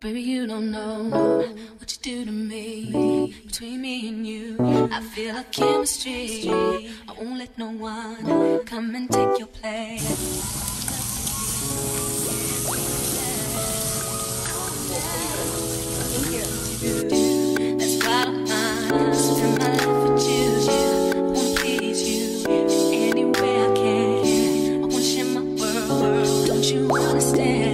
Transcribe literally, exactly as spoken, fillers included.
Baby, you don't know what you do to me. Between me and you, I feel a chemistry. I won't let no one come and take your place. That's why I spend my life with you. I wanna please you any way I can. I wanna share my world. Don't you understand?